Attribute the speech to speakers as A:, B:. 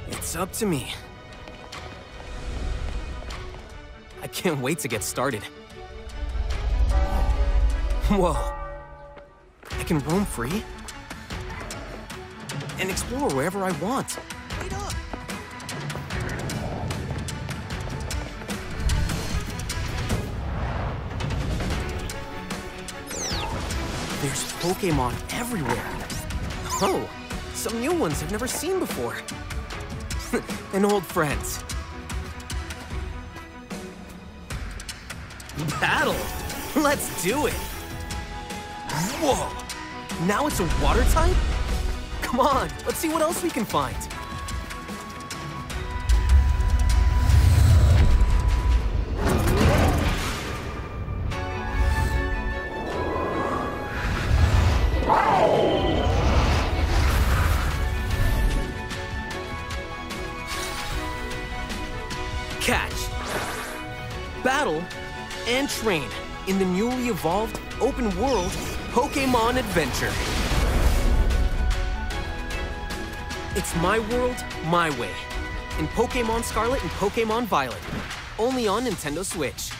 A: It's up to me. I can't wait to get started. Whoa. I can roam free and explore wherever I want.
B: Wait up!
A: There's Pokémon everywhere. Oh, some new ones I've never seen before. And old friends. Battle! Let's do it! Whoa! Now it's a water type? Come on, let's see what else we can find. Catch, battle, and train in the newly evolved open-world Pokémon Adventure. It's my world, my way. In Pokémon Scarlet and Pokémon Violet. Only on Nintendo Switch.